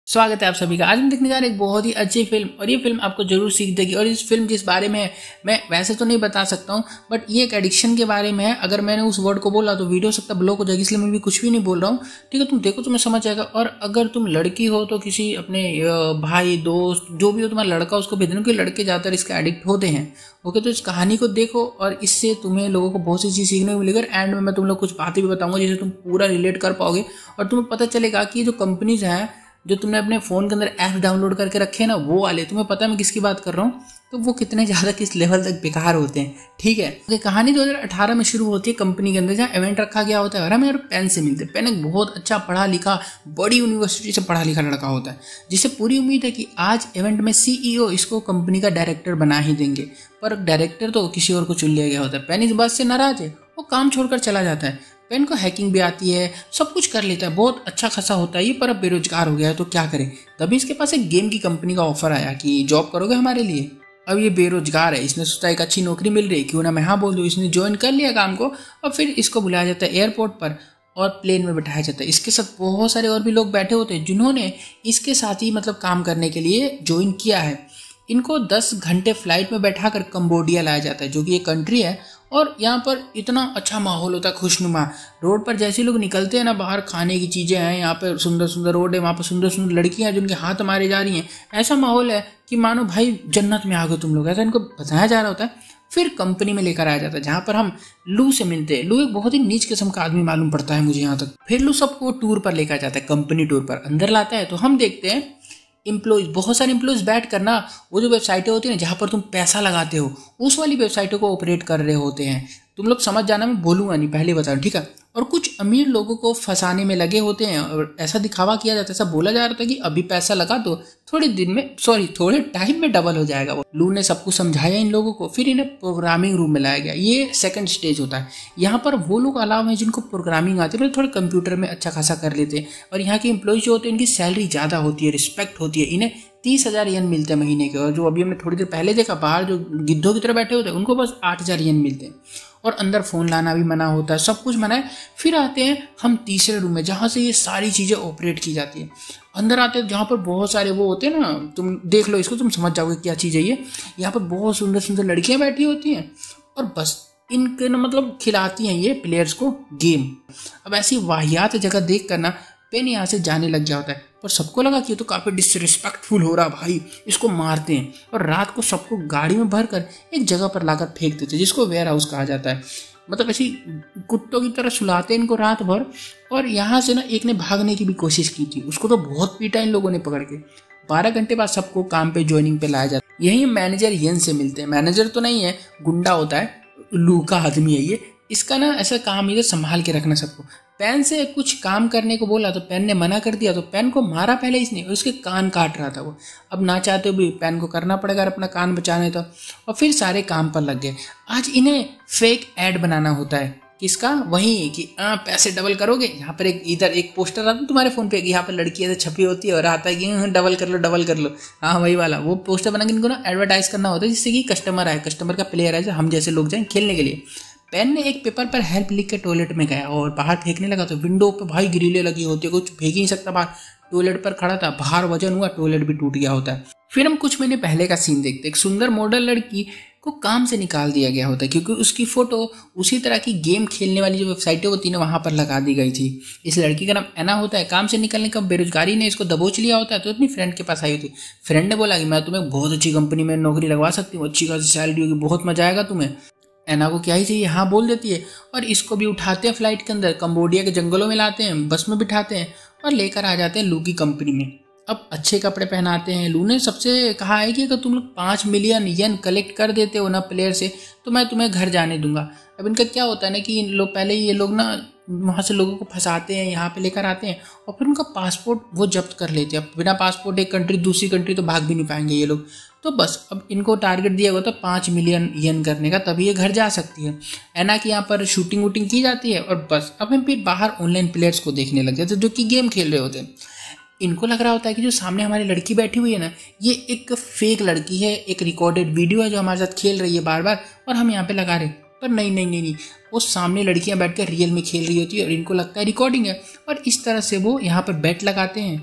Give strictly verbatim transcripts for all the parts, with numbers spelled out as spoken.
स्वागत है आप सभी का। आज हम देखने जा रहे हैं एक बहुत ही अच्छी फिल्म और ये फिल्म आपको जरूर सीख देगी। और इस फिल्म जिस बारे में है मैं वैसे तो नहीं बता सकता हूँ, बट ये एक एडिक्शन के बारे में है। अगर मैंने उस वर्ड को बोला तो वीडियो सकता ब्लॉक हो जाएगी, इसलिए मैं भी कुछ भी नहीं बोल रहा हूँ। ठीक है, तुम देखो तुम्हें समझ जाएगा। और अगर तुम लड़की हो तो किसी अपने भाई दोस्त जो भी हो तुम्हारा लड़का, उसको भेज देना, क्योंकि लड़के ज़्यादातर इसके एडिक्ट होते हैं। ओके, तो इस कहानी को देखो और इससे तुम्हें लोगों को बहुत सी चीज़ सीखने को मिलेगी। एंड में मैं तुम लोग कुछ बातें भी बताऊंगा जिससे तुम पूरा रिलेट कर पाओगे और तुम्हें पता चलेगा कि जो कंपनीज हैं, जो तुमने अपने फ़ोन के अंदर ऐप डाउनलोड करके रखे हैं ना, वो वाले, तुम्हें पता है मैं किसकी बात कर रहा हूँ, तो वो कितने ज़्यादा किस लेवल तक बेकार होते हैं। ठीक है, तो कहानी दो हज़ार अठारह में शुरू होती है कंपनी के अंदर, जहाँ इवेंट रखा गया होता है और हमें यार पेन से मिलते हैं। पेन एक बहुत अच्छा पढ़ा लिखा, बड़ी यूनिवर्सिटी से पढ़ा लिखा लड़का होता है, जिसे पूरी उम्मीद है कि आज इवेंट में सीईओ इसको कंपनी का डायरेक्टर बना ही देंगे। पर डायरेक्टर तो किसी और को चुन लिया गया होता है। पेन इस बात से नाराज है, वो काम छोड़कर चला जाता है। पेन को हैकिंग भी आती है, सब कुछ कर लेता है, बहुत अच्छा खासा होता है ये, पर अब बेरोजगार हो गया है तो क्या करे। तभी इसके पास एक गेम की कंपनी का ऑफर आया कि जॉब करोगे हमारे लिए। अब ये बेरोजगार है, इसने सोचा एक अच्छी नौकरी मिल रही है, क्यों ना मैं हाँ बोल दूँ। इसने ज्वाइन कर लिया काम को और फिर इसको बुलाया जाता है एयरपोर्ट पर और प्लेन में बैठाया जाता है। इसके साथ बहुत सारे और भी लोग बैठे होते हैं जिन्होंने इसके साथ ही मतलब काम करने के लिए ज्वाइन किया है। इनको दस घंटे फ्लाइट में बैठाकर कंबोडिया लाया जाता है, जो कि एक कंट्री है। और यहाँ पर इतना अच्छा माहौल होता है, खुशनुमा। रोड पर जैसे लोग निकलते हैं ना, बाहर खाने की चीज़ें हैं, यहाँ पर सुंदर सुंदर रोड है, वहाँ पर सुंदर सुंदर लड़कियाँ हैं जिनके हाथ मारे जा रही हैं। ऐसा माहौल है कि मानो भाई जन्नत में आ गए तुम लोग, ऐसा इनको बताया जा रहा होता है। फिर कंपनी में लेकर आया जाता है, जहाँ पर हम लू से मिलते हैं। लू एक बहुत ही नीच किस्म का आदमी मालूम पड़ता है मुझे यहाँ तक। फिर लू सबको टूर पर लेकर जाता है, कंपनी टूर पर अंदर लाता है। तो हम देखते हैं एम्प्लॉयज, बहुत सारे एम्प्लॉयज बैठ कर ना, वो जो वेबसाइटें होती हैं ना जहाँ पर तुम पैसा लगाते हो, उस वाली वेबसाइटों को ऑपरेट कर रहे होते हैं। तुम लोग समझ जाना, मैं बोलूँगा नहीं, पहले बता रहा, ठीक है। और कुछ अमीर लोगों को फंसाने में लगे होते हैं और ऐसा दिखावा किया जाता है, ऐसा बोला जा रहा था कि अभी पैसा लगा दो, थोड़े दिन में, सॉरी थोड़े टाइम में डबल हो जाएगा। वो लू ने सबको समझाया इन लोगों को, फिर इन्हें प्रोग्रामिंग रूम में लाया गया। ये सेकंड स्टेज होता है। यहाँ पर वो लोग अलाव हैं जिनको प्रोग्रामिंग आती है, मतलब थोड़े कंप्यूटर में अच्छा खासा कर लेते हैं। और यहाँ के एम्प्लॉय जो होते हैं इनकी सैलरी ज़्यादा होती है, रिस्पेक्ट होती है। इन्हें तीस हज़ार येन मिलते हैं महीने के। और जो अभी हमने थोड़ी देर पहले देखा बाहर जो गिद्धों की तरह बैठे होते हैं, उनको बस आठ हज़ार येन मिलते हैं। और अंदर फ़ोन लाना भी मना होता है, सब कुछ मना है। फिर आते हैं हम तीसरे रूम में, जहाँ से ये सारी चीज़ें ऑपरेट की जाती है। अंदर आते हैं जहाँ पर बहुत सारे वो होते हैं ना, तुम देख लो इसको, तुम समझ जाओगे क्या चीज़ है ये। यहाँ पर बहुत सुंदर सुंदर लड़कियाँ बैठी होती हैं और बस इनके ना मतलब खिलाती हैं ये प्लेयर्स को गेम। अब ऐसी वाहियात जगह देख कर ना पेन यहाँ से जाने लग गया होता है, पर सबको लगा कि ये तो काफ़ी डिसरिस्पेक्टफुल हो रहा भाई, इसको मारते हैं। और रात को सबको गाड़ी में भर कर एक जगह पर लाकर फेंक देते हैं, जिसको वेयर हाउस कहा जाता है। मतलब ऐसी कुत्तों की तरह सुलाते हैं इनको रात भर। और यहाँ से ना एक ने भागने की भी कोशिश की थी, उसको तो बहुत पीटा इन लोगों ने पकड़ के। बारह घंटे बाद सबको काम पे ज्वाइनिंग पे लाया जाता है। यही मैनेजर येन से मिलते हैं। मैनेजर तो नहीं है, गुंडा होता है, लू का आदमी है ये। इसका ना ऐसा काम इधर संभाल के रखना सबको। पेन से कुछ काम करने को बोला तो पेन ने मना कर दिया, तो पेन को मारा पहले इसने और उसके कान काट रहा था वो। अब ना चाहते हुए भी पेन को करना पड़ेगा अपना कान बचाने तो। और फिर सारे काम पर लग गए। आज इन्हें फेक ऐड बनाना होता है। किसका? वही कि आ, पैसे डबल करोगे। यहाँ पर एक इधर एक पोस्टर आता है तुम्हारे फोन पे, यहाँ पर लड़की ऐसे छपी होती है और आता है कि डबल कर लो डबल कर लो। हाँ वही वाला वो पोस्टर बना के इनको ना एडवर्टाइज करना होता है, जिससे कि कस्टमर आए, कस्टमर का प्लेयर आए, हम जैसे लोग जाएं खेलने के लिए। पेन ने एक पेपर पर हेल्प लिख के टॉयलेट में गया और बाहर फेंकने लगा, तो विंडो पे भाई ग्रिलें लगी होती है, कुछ फेंक ही नहीं सकता बाहर। टॉयलेट पर खड़ा था, बाहर वजन हुआ, टॉयलेट भी टूट गया होता है। फिर हम कुछ महीने पहले का सीन देखते, एक सुंदर मॉडल लड़की को काम से निकाल दिया गया होता है, क्योंकि उसकी फोटो उसी तरह की गेम खेलने वाली जो वेबसाइटें होती है ना, वहाँ पर लगा दी गई थी। इस लड़की का नाम एना होता है। काम से निकलने का बेरोजगारी ने इसको दबोच लिया होता है, तो अपनी फ्रेंड के पास आई होती। फ्रेंड ने बोला कि मैं तुम्हें बहुत अच्छी कंपनी में नौकरी लगवा सकती हूँ, अच्छी खासी सैलरी होगी, बहुत मजा आएगा तुम्हें। एना को क्या ही चाहिए, हाँ बोल देती है। और इसको भी उठाते हैं फ्लाइट के अंदर, कंबोडिया के जंगलों में लाते हैं, बस में बिठाते हैं और लेकर आ जाते हैं लू की कंपनी में। अब अच्छे कपड़े पहनाते हैं। लू ने सबसे कहा है कि अगर तुम लोग पाँच मिलियन येन कलेक्ट कर देते हो ना प्लेयर से, तो मैं तुम्हें घर जाने दूंगा। अब इनका क्या होता है ना कि इन लोग पहले ये लोग ना वहाँ से लोगों को फंसाते हैं, यहाँ पे लेकर आते हैं और फिर उनका पासपोर्ट वो जब्त कर लेते हैं। अब बिना पासपोर्ट एक कंट्री दूसरी कंट्री तो भाग भी नहीं पाएंगे ये लोग। तो बस अब इनको टारगेट दिया हुआ था पाँच मिलियन येन करने का, तभी ये घर जा सकती है। एना की यहाँ पर शूटिंग वूटिंग की जाती है और बस अब हम फिर बाहर ऑनलाइन प्लेयर्स को देखने लग जाते हैं जो कि गेम खेल रहे होते हैं। इनको लग रहा होता है कि जो सामने हमारी लड़की बैठी हुई है ना, ये एक फेक लड़की है, एक रिकॉर्डेड वीडियो है जो हमारे साथ खेल रही है बार बार और हम यहाँ पे लगा रहे। पर नहीं नहीं नहीं नहीं वो सामने लड़कियां बैठकर रियल में खेल रही होती है और इनको लगता है रिकॉर्डिंग है। और इस तरह से वो यहाँ पर बेट लगाते हैं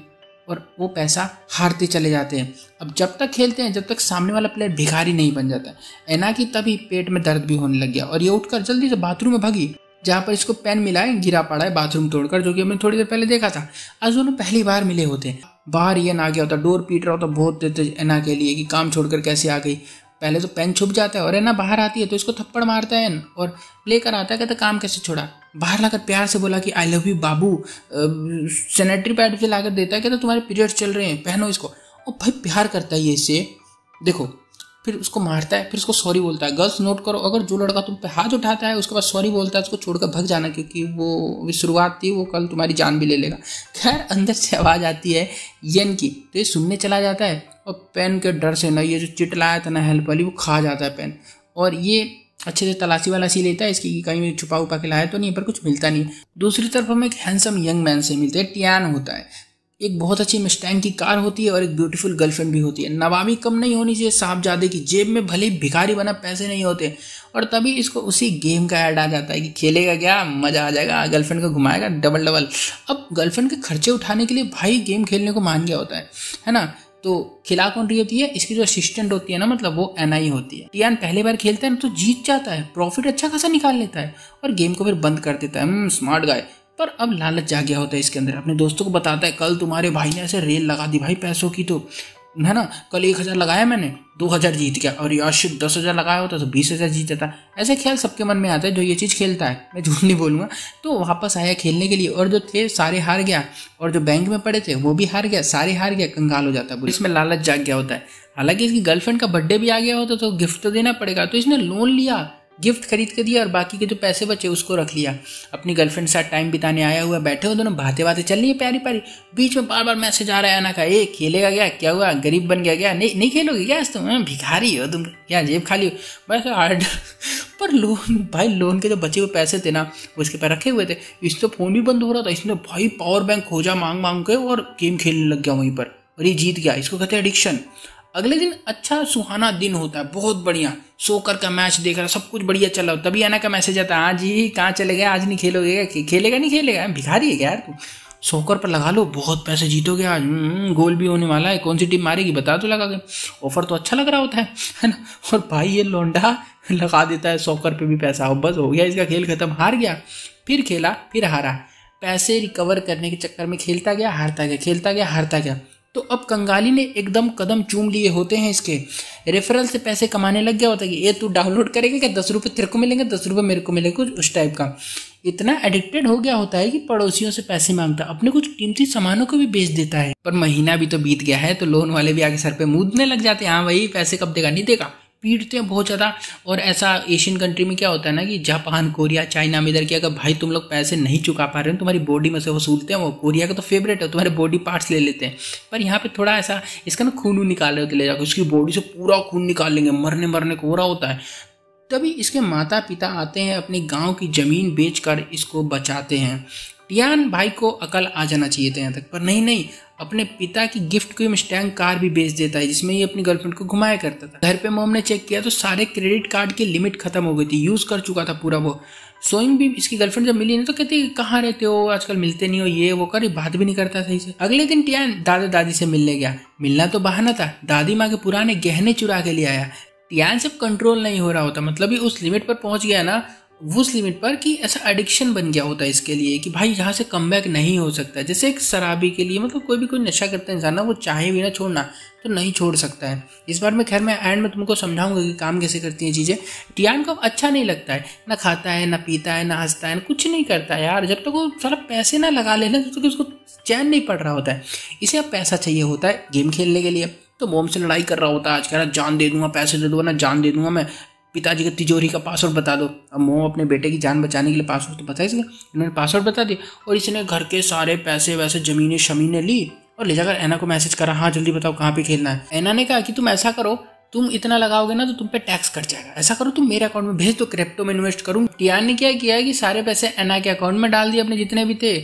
और वो पैसा हारते चले जाते हैं। अब जब तक खेलते हैं जब तक सामने वाला प्लेयर भिखारी नहीं बन जाता है। एना की तभी पेट में दर्द भी होने लग गया और ये उठकर जल्दी से बाथरूम में भागी, जहाँ पर इसको पेन मिला है, गिरा पड़ा है बाथरूम तोड़कर, जो कि हमने थोड़ी देर पहले देखा था। आज दोनों पहली बार मिले होते हैं। बाहर ये आ गया होता, डोर पीट रहा होता बहुत देर एना के लिए कि काम छोड़कर कैसे आ गई। पहले तो पेन छुप जाता है और एना बाहर आती है तो इसको थप्पड़ मारता है और लेकर आता है, कहता काम कैसे छोड़ा। बाहर लाकर प्यार से बोला कि आई लव यू बाबू, सैनिटरी पैड से लाकर देता है, कहता तुम्हारे पीरियड्स चल रहे हैं पहनो इसको। और भाई प्यार करता है ये इससे, देखो। फिर उसको मारता है, फिर उसको सॉरी बोलता है। गर्ल्स नोट करो, अगर जो लड़का तुम पे हाथ उठाता है उसके बाद सॉरी बोलता है, उसको छोड़कर भग जाना, क्योंकि वो शुरुआत थी, वो कल तुम्हारी जान भी ले लेगा। खैर अंदर से आवाज़ आती है यन की, तो ये सुनने चला जाता है और पेन के डर से ना ये जो चिट लाया था ना हेल्प वाली, वो खा जाता है पेन। और ये अच्छे से तलाशी वाला सी लेता है इसकी, कहीं छुपा उपा के लाया तो नहीं, पर कुछ मिलता नहीं। दूसरी तरफ हमें एक हैंडसम यंग मैन से मिलते हैं, टियान होता है। एक बहुत अच्छी मस्टैंग की कार होती है और एक ब्यूटीफुल गर्लफ्रेंड भी होती है। नवाबी कम नहीं होनी चाहिए साहबजादे की, जेब में भले ही भिखारी बना पैसे नहीं होते। और तभी इसको उसी गेम का ऐड आ जाता है कि खेलेगा क्या, मजा आ जाएगा, गर्लफ्रेंड को घुमाएगा डबल डबल। अब गर्लफ्रेंड के खर्चे उठाने के लिए भाई गेम खेलने को मान गया होता है, है ना। तो खिला कौन रही होती है, इसकी जो असिस्टेंट होती है ना, मतलब वो एना ही होती है। टियान पहली बार खेलता है ना तो जीत जाता है, प्रॉफिट अच्छा खासा निकाल लेता है और गेम को फिर बंद कर देता है। Smart guy. पर अब लालच जाग गया होता है इसके अंदर, अपने दोस्तों को बताता है कल तुम्हारे भाई ने ऐसे रेल लगा दी भाई पैसों की, तो है ना, कल एक हज़ार लगाया मैंने, दो हज़ार जीत गया, और यार शिट दस हज़ार लगाया होता तो बीस हज़ार जीत जाता। ऐसे ख्याल सबके मन में आता है जो ये चीज़ खेलता है, मैं झूठ नहीं बोलूँगा। तो वापस आया खेलने के लिए और जो थे सारे हार गया, और जो बैंक में पड़े थे वो भी हार गया, सारे हार गया, कंगाल हो जाता है। इसमें लालच जाग गया होता है। हालांकि इसकी गर्लफ्रेंड का बर्थडे भी आ गया होता तो गिफ्ट तो देना पड़ेगा, तो इसने लोन लिया, गिफ्ट खरीद के दिया और बाकी के जो पैसे बचे उसको रख लिया। अपनी गर्लफ्रेंड के साथ टाइम बिताने आया हुआ, बैठे हुए दोनों बातें बातें चल रही है प्यारी प्यारी। बीच में बार बार मैसेज आ रहा है एना का, ए खेलेगा क्या, क्या हुआ, गरीब बन गया क्या, नहीं नहीं खेलोगे क्या आज तुम, भिखारी हो तुम, क्या जेब खाली हो बस हार्ड। पर लोन भाई, लोन के जो बचे हुए पैसे थे ना वो इसके पैर रखे हुए थे। इससे तो फोन भी बंद हो रहा था, इसने भाई पावर बैंक खोजा मांग मांग के और गेम खेलने लग गया वहीं पर, और ये जीत गया। इसको कहते हैं एडिक्शन। अगले दिन अच्छा सुहाना दिन होता है, बहुत बढ़िया, सोकर का मैच देख रहा, सब कुछ बढ़िया चल रहा हो, तभी एना का मैसेज आता है, हाँ जी कहाँ चले गए, आज नहीं खेलोगे, खेलेगा नहीं खेलेगा, भिखारी है क्या यार तू, सोकर पर लगा लो, बहुत पैसे जीतोगे आज, गोल भी होने वाला है, कौन सी टीम मारेगी बता तो लगा के, ऑफर तो अच्छा लग रहा होता है है ना। और भाई ये लोंडा लगा देता है सोकर पे भी पैसा, बस हो गया इसका खेल खत्म, हार गया। फिर खेला, फिर हारा, पैसे रिकवर करने के चक्कर में खेलता गया, हारता गया, खेलता गया, हारता गया। तो अब कंगाली ने एकदम कदम चूम लिए होते हैं इसके, रेफरल से पैसे कमाने लग गया होता है कि ये तू डाउनलोड करेगा क्या, दस रुपये तेरे को मिलेंगे, दस रुपये मेरे को मिलेंगे, कुछ उस टाइप का। इतना एडिक्टेड हो गया होता है कि पड़ोसियों से पैसे मांगता, अपने कुछ कीमती सामानों को भी बेच देता है। पर महीना भी तो बीत गया है तो लोन वाले भी आगे सर पे मूदने लग जाते हैं, हाँ भाई पैसे कब देगा, नहीं देगा, पीटते हैं बहुत ज़्यादा। और ऐसा एशियन कंट्री में क्या होता है ना कि जापान, कोरिया, चाइना में इधर की अगर भाई तुम लोग पैसे नहीं चुका पा रहे हो तुम्हारी बॉडी में से वसूलते हैं, वो कोरिया का तो फेवरेट है, तुम्हारे बॉडी पार्ट्स ले लेते हैं। पर यहाँ पे थोड़ा ऐसा इसका ना खून निकाल रहे होते, ले जाकर उसकी बॉडी से पूरा खून निकाल लेंगे, मरने मरने को हो रहा होता है। तभी इसके माता पिता आते हैं, अपने गाँव की ज़मीन बेचकर इसको बचाते हैं। टियान भाई को अकल आ जाना चाहिए था यहाँ तक, पर नहीं नहीं, अपने पिता की गिफ्ट की मस्टैंग कार भी बेच देता है जिसमें ये अपनी गर्लफ्रेंड को घुमाया करता था। घर पे मॉम ने चेक किया तो सारे क्रेडिट कार्ड की लिमिट खत्म हो गई थी, यूज कर चुका था पूरा वो। सोइंग भी इसकी गर्लफ्रेंड जब मिली ना तो कहती कहाँ रहते हो आजकल, मिलते नहीं हो, ये वो कर, बात भी नहीं करता सही से। अगले दिन टियान दादा दादी से मिलने गया, मिलना तो बहाना था, दादी माँ के पुराने गहने चुरा के ले आया। टियान से कंट्रोल नहीं हो रहा होता, मतलब ही उस लिमिट पर पहुंच गया ना, उस लिमिट पर कि ऐसा एडिक्शन बन गया होता है इसके लिए कि भाई यहाँ से कम बैक नहीं हो सकता। जैसे एक शराबी के लिए, मतलब कोई भी कोई नशा करता है इंसान ना, वो चाहे भी ना छोड़ना तो नहीं छोड़ सकता है। इस बार मैं खैर मैं एंड में तुमको समझाऊंगा कि काम कैसे करती हैं चीज़ें। टियान को अच्छा नहीं लगता है, ना खाता है, ना पीता है, ना हंसता है, कुछ नहीं करता है यार, जब तक वो सारा पैसे ना लगा लेना तब तक उसको चैन नहीं पड़ रहा होता है। इसे अब पैसा चाहिए होता है गेम खेलने के लिए, तो मोम से लड़ाई कर रहा होता है, आज कह रहा जान दे दूंगा, पैसे दे दूंगा ना, जान दे दूंगा मैं, पिताजी की तिजोरी का पासवर्ड बता दो। अब मोम अपने बेटे की जान बचाने के लिए पासवर्ड तो बता इसलिए इन्होंने पासवर्ड बता दिया, और इसने घर के सारे पैसे वैसे जमीनें शमीनें ली और ले जाकर एना को मैसेज करा, हाँ जल्दी बताओ कहाँ पे खेलना है। एना ने कहा कि तुम ऐसा करो, तुम इतना लगाओगे ना तो तुम पे टैक्स कट जाएगा, ऐसा करो तुम मेरे अकाउंट में भेज दो, क्रिप्टो में इन्वेस्ट करूँ। टियान ने क्या किया कि सारे पैसे एना के अकाउंट में डाल दिए अपने जितने भी थे,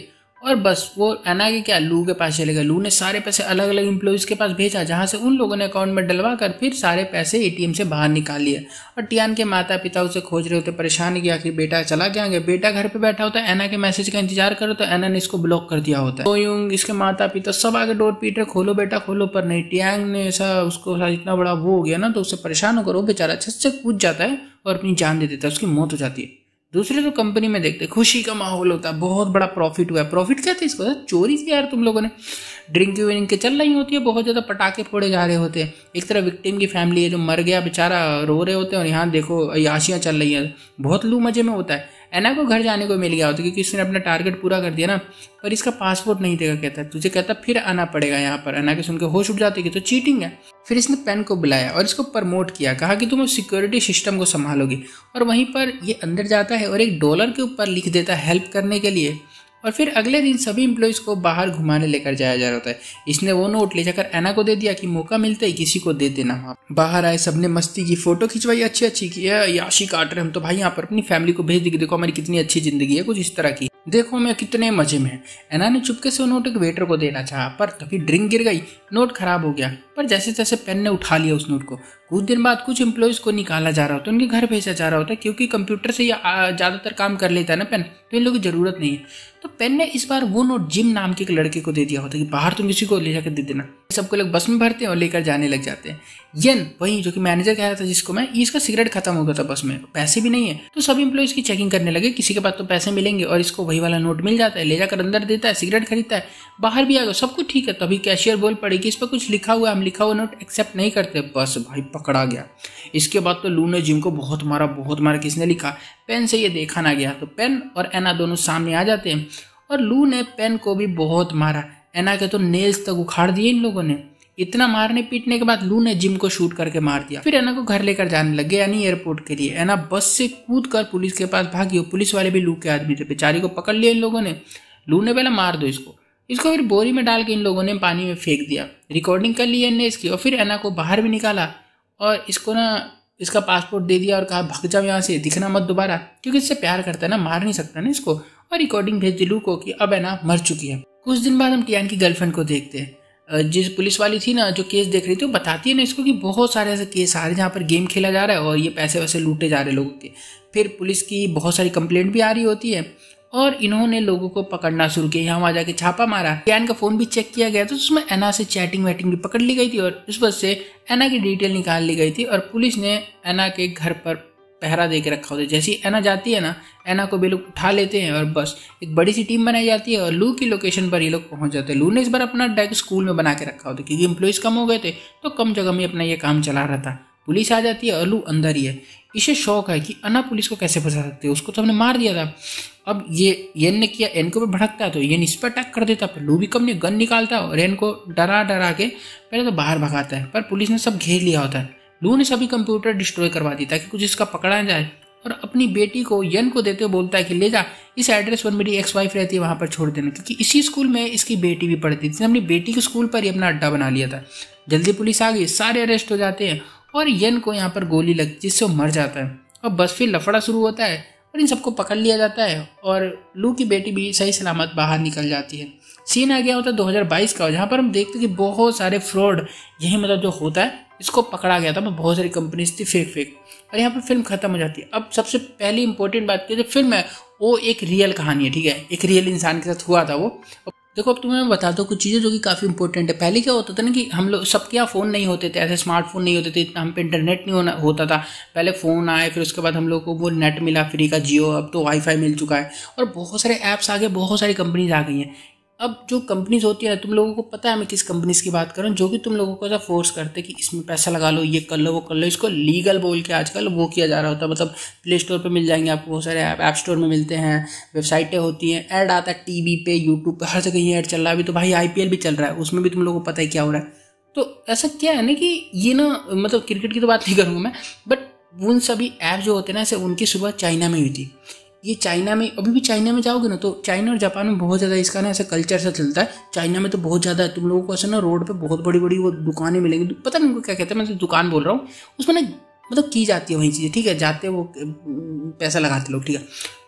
और बस वो एना के क्या लू के पास चले गए। लू ने सारे पैसे अलग अलग एम्प्लॉयज़ के पास भेजा, जहाँ से उन लोगों ने अकाउंट में डलवा कर फिर सारे पैसे एटीएम से बाहर निकाल लिए। और टियान के माता पिता उसे खोज रहे होते, परेशान किया कि बेटा चला क्या गया। बेटा घर पे बैठा होता है, एना के मैसेज का इंतजार करो तो एना ने इसको ब्लॉक कर दिया होता है। तो यूंग इसके माता पिता सब आगे डोर पीट रहे, खोलो बेटा खोलो, पर नहीं। टियांग ने ऐसा उसको इतना बड़ा वो हो गया ना, तो उससे परेशान होकर वो बेचारा छत से कूद जाता है और अपनी जान दे देता है, उसकी मौत हो जाती है। दूसरे तो कंपनी में देखते खुशी का माहौल होता है, बहुत बड़ा प्रॉफिट हुआ है। प्रॉफिट क्या था इसको, चोरी थी यार तुम लोगों ने। ड्रिंक विंक के चल रही होती है, बहुत ज़्यादा पटाखे फोड़े जा रहे होते हैं। एक तरफ विक्टिम की फैमिली है जो मर गया बेचारा रो रहे होते हैं, और यहाँ देखो अय्याशियाँ चल रही हैं, बहुत लू मजे में होता है। एना को घर जाने को मिल गया होता क्योंकि इसने अपना टारगेट पूरा कर दिया ना, पर इसका पासपोर्ट नहीं देगा। कहता है तुझे कहता फिर आना पड़ेगा यहाँ पर। एना के सुन के होश उठ जाते कि तो चीटिंग है। फिर इसने पेन को बुलाया और इसको प्रमोट किया, कहा कि तुम सिक्योरिटी सिस्टम को संभालोगी। और वहीं पर ये अंदर जाता है और एक डॉलर के ऊपर लिख देता है हेल्प करने के लिए। और फिर अगले दिन सभी एम्प्लॉयज़ को बाहर घुमाने लेकर जाया जा रहा होता है। इसने वो नोट ले जाकर एना को दे दिया कि मौका मिलता ही किसी को दे देना। वहाँ बाहर आए, सबने मस्ती की, फोटो खिंचवाई अच्छी अच्छी की। याशी काट रहे हम तो भाई यहाँ पर अपनी फैमिली को भेज दी, देखो हमारी कितनी अच्छी जिंदगी है, कुछ इस तरह की, देखो मैं कितने मजे में है। एना ने चुपके से वो नोट एक वेटर को देना चाहा, पर तभी ड्रिंक गिर गई, नोट खराब हो गया। पर जैसे तैसे पेन ने उठा लिया उस नोट को। कुछ दिन बाद कुछ एम्प्लॉयज़ को निकाला जा रहा होता है, उनके घर भेजा जा रहा होता है, क्योंकि कंप्यूटर से ये ज़्यादातर काम कर लेता है ना पेन, तो इन लोगों की ज़रूरत नहीं है। तो पेन ने इस बार वो नोट जिम नाम के एक लड़के को दे दिया होता है कि बाहर तुम किसी को ले जाकर दे देना। सबको लोग बस में भरते हैं और लेकर जाने लग जाते हैं। येन वही जो कि मैनेजर कह रहा था जिसको मैं, इसका सिगरेट खत्म हो गया था बस में, पैसे भी नहीं है। तो सभी एम्प्लॉयज़ की चेकिंग करने लगे, किसी के पास तो पैसे मिलेंगे, और इसको वही वाला नोट मिल जाता है, ले जाकर अंदर देता है, सिगरेट खरीदता है, बाहर भी आ गया, सब कुछ ठीक है। तभी कैशियर बोल पड़ी कि इस पर कुछ लिखा हुआ है, हम लिखा हुआ नोट एक्सेप्ट नहीं करते। बस भाई पकड़ा गया। इसके बाद तो लू ने जिम को बहुत मारा बहुत मारा। किसने लिखा, पेन से ये देखा ना गया। तो पेन और एना दोनों सामने आ जाते हैं और लू ने पेन को भी बहुत मारा। एना के तो नेल्स तक उखाड़ दिए इन लोगों ने। इतना मारने पीटने के बाद लू ने जिम को शूट करके मार दिया। फिर एना को घर लेकर जाने लगे, यानी एयरपोर्ट के लिए। एना बस से कूद कर पुलिस के पास भागी। पुलिस वाले भी लू के आदमी थे, बेचारी को पकड़ लिया इन लोगों ने। लू ने पहले मार दो इसको, इसको फिर बोरी में डाल के इन लोगों ने पानी में फेंक दिया। रिकॉर्डिंग कर ली इनने इसकी, और फिर एना को बाहर भी निकाला और इसको ना इसका पासपोर्ट दे दिया और कहा भाग जाओ यहाँ से, दिखना मत दोबारा, क्योंकि इससे प्यार करता है ना, मार नहीं सकता ना इसको। और रिकॉर्डिंग भेज दी लू को कि अब एना मर चुकी है। कुछ दिन बाद हम टियान की गर्लफ्रेंड को देखते हैं, जिस पुलिस वाली थी ना जो केस देख रही थी, वो बताती है ना इसको कि बहुत सारे ऐसे केस आ रहे हैं जहाँ पर गेम खेला जा रहा है और ये पैसे वैसे लूटे जा रहे हैं लोगों के। फिर पुलिस की बहुत सारी कंप्लेंट भी आ रही होती है और इन्होंने लोगों को पकड़ना शुरू किया। यहाँ वहाँ जाके छापा मारा। टियान का फोन भी चेक किया गया तो उसमें एना से चैटिंग वैटिंग भी पकड़ ली गई थी और उस वजह से एना की डिटेल निकाल ली गई थी। और पुलिस ने एना के घर पर पहरा दे के रखा होता है। जैसी एना जाती है ना, एना को भी लोग उठा लेते हैं और बस एक बड़ी सी टीम बनाई जाती है और लू की लोकेशन पर ये लोग पहुंच जाते हैं। लू ने इस बार अपना डेस्क स्कूल में बना के रखा होता है क्योंकि एम्प्लॉइज कम हो गए थे, तो कम जगह में अपना ये काम चला रहा था। पुलिस आ जाती है और लू अंदर ही है। इसे शौक है कि अन्ना पुलिस को कैसे फंसा सकते हैं, उसको तो हमने मार दिया था। अब ये येन ने किया, एन को भी भड़कता है तो येन इस पर अटैक कर देता, पर लू भी कम नहीं गन निकालता और एन को डरा डरा के पहले तो बाहर भगाता है, पर पुलिस ने सब घेर लिया होता है। लू ने सभी कंप्यूटर डिस्ट्रॉय करवा दी ताकि कुछ इसका पकड़ा जाए और अपनी बेटी को येन को देते हुए बोलता है कि ले जा, इस एड्रेस पर मेरी एक्स वाइफ रहती है वहाँ पर छोड़ देना, क्योंकि इसी स्कूल में इसकी बेटी भी पढ़ती थी। इसने अपनी बेटी के स्कूल पर ही अपना अड्डा बना लिया था। जल्दी पुलिस आ गई, सारे अरेस्ट हो जाते हैं और येन को यहाँ पर गोली लगती जिससे वो मर जाता है। और बस फिर लफड़ा शुरू होता है और इन सबको पकड़ लिया जाता है और लू की बेटी भी सही सलामत बाहर निकल जाती है। सीन आ गया होता है दो हज़ार बाईस का, जहाँ पर हम देखते हैं कि बहुत सारे फ्रॉड यही मतलब जो होता है इसको पकड़ा गया था। बहुत सारी कंपनीज थी फेक फेक और यहाँ पर फिल्म खत्म हो जाती है। अब सबसे पहली इंपॉर्टेंट बात जो फिल्म है वो एक रियल कहानी है, ठीक है, एक रियल इंसान के साथ हुआ था वो। देखो अब तुम्हें मैं बता दो कुछ चीज़ें जो कि काफ़ी इंपॉर्टेंट है। पहले क्या होता था ना कि हम लोग सबके यहाँ फ़ोन नहीं होते थे, ऐसे स्मार्टफोन नहीं होते थे, इतना हम पे इंटरनेट नहीं होना होता था। पहले फ़ोन आए, फिर उसके बाद हम लोग को वो नेट मिला फ्री का जियो, अब तो वाईफाई मिल चुका है और बहुत सारे ऐप्स आ गए, बहुत सारी कंपनीज आ गई हैं। अब जो कंपनीज होती है ना, तुम लोगों को पता है मैं किस कंपनीज की बात कर रहा हूँ, जो कि तुम लोगों को ऐसा फोर्स करते कि इसमें पैसा लगा लो, ये कर लो, वो कर लो। इसको लीगल बोल के आजकल वो किया जा रहा होता है। मतलब प्ले स्टोर पे मिल जाएंगे आपको, बहुत सारे ऐप ऐप स्टोर में मिलते हैं, वेबसाइटें होती हैं, ऐड आता है टीवी पे, यूट्यूब पे, हर जगह ये ऐड चल रहा है। अभी तो भाई आईपीएल भी चल रहा है, उसमें भी तुम लोगों को पता है क्या हो रहा है। तो ऐसा क्या है ना कि ये ना, मतलब क्रिकेट की तो बात नहीं करूँगा मैं, बट उन सभी ऐप जो होते हैं ना, ऐसे उनकी शुरुआत चाइना में हुई थी। ये चाइना में, अभी भी चाइना में जाओगे ना तो चाइना और जापान में बहुत ज़्यादा इसका ना ऐसा कल्चर सा चलता है। चाइना में तो बहुत ज़्यादा तुम लोगों को ऐसा ना रोड पे बहुत बड़ी बड़ी वो दुकानें मिलेंगी, पता नहीं उनको क्या कहते हैं, मैं तो दुकान बोल रहा हूँ, उसमें ना मतलब की जाती है वही चीज़ें, ठीक है, जाते वो पैसा लगाते लोग, ठीक है।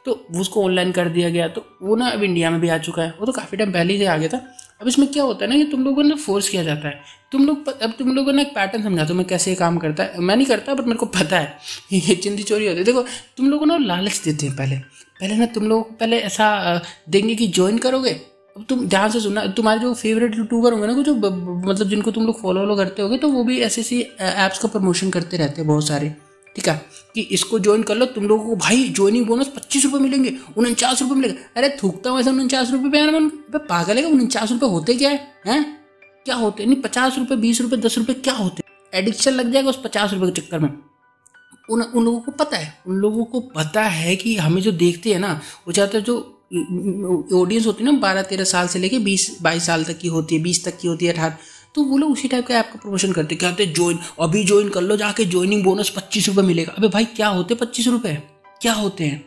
तो उसको ऑनलाइन कर दिया गया। तो वो ना अब इंडिया में भी आ चुका है, वो तो काफ़ी टाइम पहले ही आ गया था। अब इसमें क्या होता है ना कि तुम लोगों ने फोर्स किया जाता है, तुम लोग अब तुम लोगों ने एक पैटर्न समझाते हो मैं कैसे ये काम करता है। मैं नहीं करता बट मेरे को पता है ये चिंदी चोरी होती है। देखो तुम लोगों ने लालच देते हैं, पहले पहले ना तुम लोग पहले ऐसा देंगे कि ज्वाइन करोगे। अब तुम ध्यान से सुनना, तुम्हारे जो फेवरेट यूट्यूबर होंगे ना, जो मतलब जिनको तुम लोग फॉलो वॉलो करते होगे, तो वो भी ऐसे ऐसी ऐप्स का प्रमोशन करते रहते हैं बहुत सारे, ठीक है, कि इसको ज्वाइन कर लो, तुम लोगों को भाई ज्वाइनिंग बोनस पच्चीस रुपये मिलेंगे, उनचास रुपये मिलेगा। अरे थूकता हूँ ऐसा उनचास रुपये पे, यार पागल है, उनचास रुपये होते क्या है, हैं क्या होते नहीं, पचास रुपये बीस रुपये दस रुपये क्या होते, एडिक्शन लग जाएगा उस पचास रुपये के चक्कर में। उन उन लोगों को पता है, उन लोगों को पता है कि हमें जो देखते हैं ना, वो ज़्यादातर जो ऑडियंस होती है ना बारह तेरह साल से लेके बीस बाईस साल तक की होती है, बीस तक की होती है, अठारह, तो वो लोग उसी टाइप का ऐप का प्रमोशन करते, क्या होते हैं ज्वाइन, अभी ज्वाइन कर लो जाके, ज्वाइनिंग बोनस पच्चीस रुपये मिलेगा। अबे भाई क्या होते पच्चीस रुपये, क्या होते हैं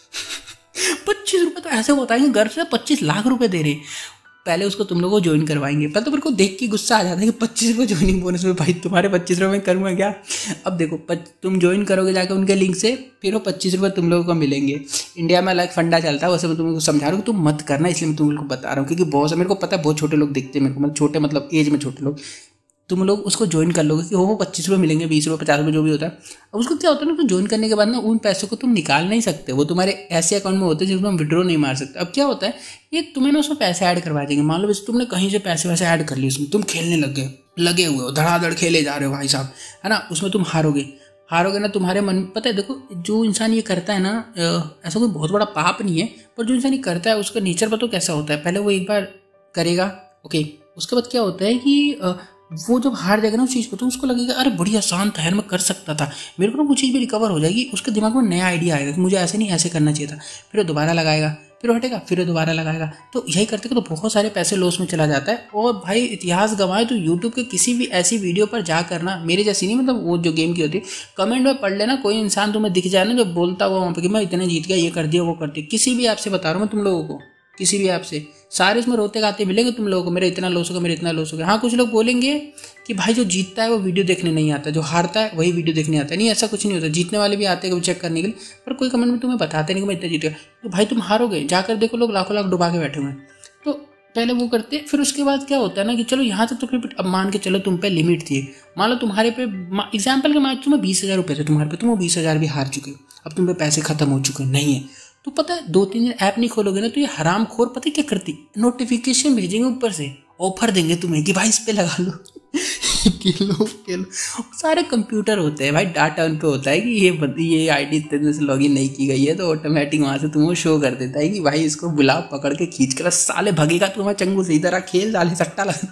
पच्चीस रुपये तो ऐसे बताएंगे घर से पच्चीस लाख रुपए दे रहे। पहले उसको तुम लोगों को ज्वाइन करवाएंगे, पहले तो मेरे को देख के गुस्सा आ जाता है कि पच्चीस रुपये ज्वाइनिंग बोनस में, भाई तुम्हारे पच्चीस रुपये में करूँगा क्या। अब देखो तुम ज्वाइन करोगे जाके उनके लिंक से, फिर वो पच्चीस रुपये तुम लोगों को मिलेंगे। इंडिया में अलग फंडा चलता है, वैसे मैं तुमको समझा रहा हूँ, तुम मत करना, इसलिए मैं तुम लोग को बता रहा हूँ, क्योंकि बहुत मेरे को पता है बहुत छोटे लोग दिखते हैं मेरे को, मतलब छोटे मतलब एज में छोटे लोग, तुम लोग उसको ज्वाइन कर लोगे कि वो पच्चीस रुपये मिलेंगे, बीस रुपये पचास रुपये जो भी होता है। अब उसको क्या होता है ना, तो ज्वाइन करने के बाद ना उन पैसों को तुम निकाल नहीं सकते, वो तुम्हारे ऐसे अकाउंट में होते हैं जिसमें हम विड्रॉ नहीं मार सकते। अब क्या होता है, ये तुम्हें ना उसमें पैसे ऐड करवा देंगे, मान लो तुमने कहीं से पैसे वैसे ऐड कर लिए, उसमें तुम खेलने लग गए, लगे हुए हो, धड़ाधड़ खेले जा रहे हो भाई साहब, है ना, उसमें तुम हारोगे हारोगे ना, तुम्हारे मन, पता है देखो जो इंसान ये करता है ना, ऐसा कोई बहुत बड़ा पाप नहीं है, पर जो इंसान ये करता है उसका नेचर पता कैसा होता है, पहले वो एक बार करेगा, ओके, उसके बाद क्या होता है कि वो जब हार जाएगा ना उस चीज़ को, तो उसको लगेगा अरे बड़ी आसान था यार, मैं कर सकता था, मेरे को ना वो चीज़ भी रिकवर हो जाएगी, उसके दिमाग में नया आइडिया आएगा कि मुझे ऐसे नहीं ऐसे करना चाहिए था, फिर वो दोबारा लगाएगा, फिर वो हटेगा, फिर वो दोबारा लगाएगा। तो यही करते तो बहुत सारे पैसे लॉस में चला जाता है। और भाई इतिहास गंवाए तो यूट्यूब के किसी भी ऐसी वीडियो पर जा करना, मेरे जैसी नहीं, मतलब वो जो गेम की होती है, कमेंट में पढ़ लेना, कोई इंसान तुम्हें दिख जाए ना जो बोलता हुआ वहाँ पर कि मैं इतने जीत गया, ये कर दिया वो कर दिया, किसी भी ऐप से बता रहा हूँ मैं तुम लोगों को, किसी भी ऐप से, सारे इसमें रोते गाते मिलेंगे तुम लोगों को, मेरा इतना लॉस होगा, मेरा इतना लॉस होगा। हाँ कुछ लोग बोलेंगे कि भाई जो जीतता है वो वीडियो देखने नहीं आता, जो हारता है वही वीडियो देखने आता है। नहीं, ऐसा कुछ नहीं होता, जीतने वाले भी आते हैं चेक करने के लिए, पर कोई कमेंट में तुम्हें बताते नहीं कि मैं इतना जीत गया। तो भाई तुम हारोगे, जाकर देखो लोग लाखों लाख डुबा के बैठे हुए हैं। तो पहले वो करते, फिर उसके बाद क्या होता है ना कि चलो यहाँ तक तो फिर अब मान के चलो तुम पे लिमिट थी, मान लो तुम्हारे पे एग्जाम्पल के मान तुम्हें बीस हज़ार रुपये थे तुम्हारे पे, तुम वो बीस हज़ार भी हार चुके हो, अब तुम पे पैसे खत्म हो चुके नहीं है, तो पता है दो तीन दिन ऐप नहीं खोलोगे ना, तो ये हराम खोर पता है क्या करती, नोटिफिकेशन भेजेंगे ऊपर से, ऑफर देंगे तुम्हें कि भाई इस पे लगा लो किलो किलो सारे कंप्यूटर होते हैं भाई, डाटा उन पे होता है कि ये ये आईडी इतने दिन से लॉगिन नहीं की गई है, तो ऑटोमेटिक वहाँ से तुम्हें शो कर देता है कि भाई इसको बुलाओ, पकड़ के खींच कर, साले भगेगा तुम्हारा चंगू से, इधर खेल साले सट्टा लगा।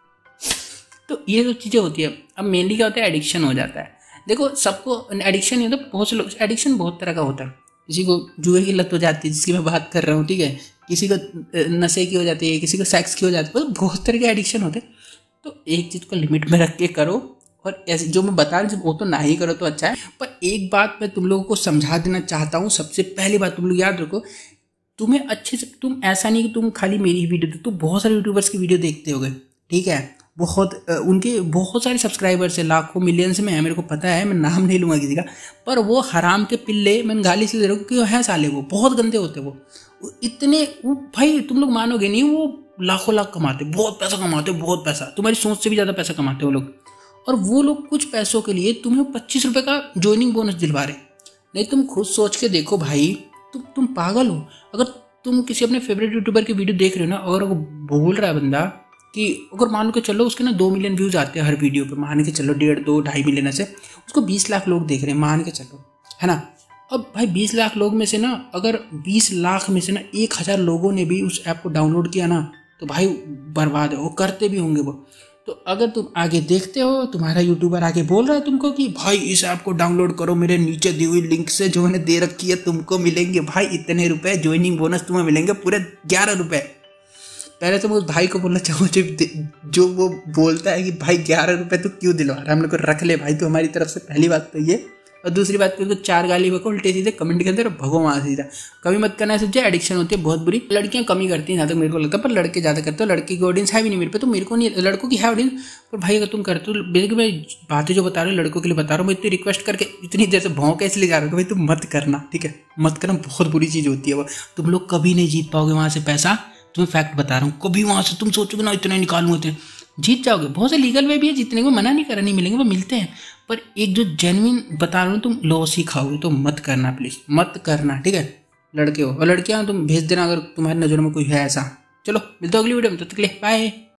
तो ये जो चीज़ें होती है। अब मेनली क्या होता है, एडिक्शन हो जाता है। देखो सबको एडिक्शन नहीं होता, बहुत से लोग एडिक्शन बहुत तरह का होता है, किसी को जुए की लत हो जाती है जिसकी मैं बात कर रहा हूँ, ठीक है, किसी को नशे की हो जाती है, किसी को सेक्स की हो जाती है, तो बहुत तरह के एडिक्शन होते हैं। तो एक चीज़ को लिमिट में रख के करो, और ऐसे जो मैं बता रहा हूँ वो तो ना ही करो तो अच्छा है। पर एक बात मैं तुम लोगों को समझा देना चाहता हूँ, सबसे पहली बात तुम लोग याद रखो, तुम्हें अच्छे से, तुम ऐसा नहीं कि तुम खाली मेरी ही वीडियो, तुम बहुत सारे यूट्यूबर्स की वीडियो देखते होगे, ठीक है, बहुत उनके बहुत सारे सब्सक्राइबर्स है, लाखों मिलियंस में है, मेरे को पता है, मैं नाम नहीं लूँगा किसी का, पर वो हराम के पिल्ले, मैं गाली इसलिए दे रहा हूँ क्योंकि वो है साले, वो बहुत गंदे होते, वो इतने, वो भाई तुम लोग मानोगे नहीं, वो लाखों लाख कमाते, बहुत पैसा कमाते, बहुत पैसा, तुम्हारी सोच से भी ज़्यादा पैसा कमाते वो लोग। और वो लोग कुछ पैसों के लिए तुम्हें पच्चीस रुपये का ज्वाइनिंग बोनस दिलवा रहे। नहीं, तुम खुद सोच के देखो भाई, तुम तुम पागल हो। अगर तुम किसी अपने फेवरेट यूट्यूबर की वीडियो देख रहे हो ना, और वो बोल रहा है बंदा कि अगर मान के चलो उसके ना दो मिलियन व्यूज़ आते हैं हर वीडियो पे, मान के चलो डेढ़ दो ढाई मिलियन से, उसको बीस लाख लोग देख रहे हैं, मान के चलो, है ना। अब भाई बीस लाख लोग में से ना, अगर बीस लाख में से ना एक हज़ार लोगों ने भी उस ऐप को डाउनलोड किया ना, तो भाई बर्बाद है, वो करते भी होंगे वो। तो अगर तुम आगे देखते हो, तुम्हारा यूट्यूबर आगे बोल रहा है तुमको कि भाई इस ऐप को डाउनलोड करो, मेरे नीचे दी हुई लिंक से जो मैंने दे रखी है, तुमको मिलेंगे भाई इतने रुपए, ज्वाइनिंग बोनस तुम्हें मिलेंगे पूरे ग्यारह रुपए। पहले तो मैं उस भाई को बोलना चाहूँ जो जो वो बोलता है कि भाई ग्यारह रुपए तो क्यों दिलवा रहा है, हम लोग को रख ले भाई, तो हमारी तरफ से पहली बात तो ये, और दूसरी बात करो तो चार गाली बको उल्टे सीधे कमेंट के अंदर भगो वहाँ सीधा। कभी मत करना है सब, एडिक्शन होती है बहुत बुरी। लड़कियां कमी करती हैं जहाँ तक मेरे को लगता है, पर लड़के ज़्यादा करते हो। लड़की की ऑडियंस है भी नहीं मेरे पे, तो मेरे को नहीं, लड़कों की है ऑडियंस। पर भाई अगर तुम करते हो, बेसिकली मैं बातें जो बता रहा हूँ लड़कों के लिए बता रहा हूँ, मैं इतनी रिक्वेस्ट करके इतनी देर से भौंक के इसलिए जा रहा हूँ कि भाई तुम मत करना, ठीक है, मत करना, बहुत बुरी चीज़ होती है वो। तुम लोग कभी नहीं जीत पाओगे वहाँ से पैसा, तुम्हें फैक्ट बता रहा हूँ। कभी वहाँ से तुम सोचोगे ना इतने निकालूंगा, इतने जीत जाओगे। बहुत से लीगल वे भी है जीतने को, मना नहीं कर रहा नहीं मिलेंगे, वो मिलते हैं, पर एक जो जेन्युइन बता रहा हूँ तुम लॉस ही खाओगे, तो मत करना प्लीज़, मत करना, ठीक है। लड़के हो और लड़कियाँ तुम भेज देना अगर तुम्हारी नज़रों में कोई है ऐसा। चलो मिलते हो अगली वीडियो में, तब तक के लिए बाय।